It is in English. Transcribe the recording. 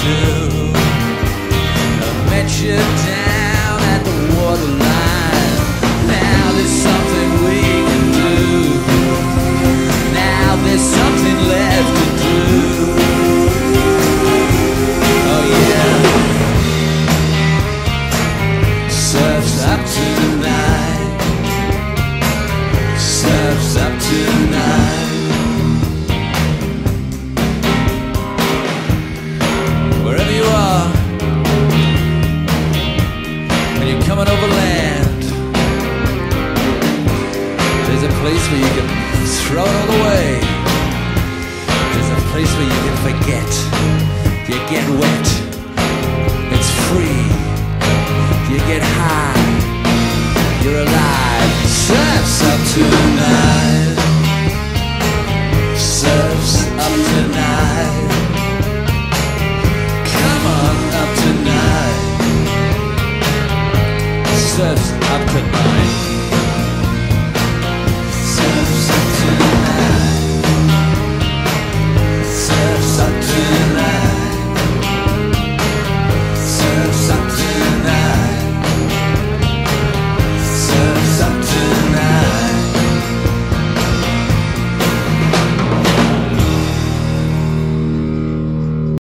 do. I met you down at the waterline. Now there's something we can do. Now there's something left to do. Oh yeah. Surf's up tonight. Surf's up tonight. Wherever you are, when you're coming over land, there's a place where you can throw it all away. There's a place where you can forget. You get wet. It's free. You get high. You're alive. Surf's up tonight. Surf's up tonight. Come on up tonight. Surf's up tonight.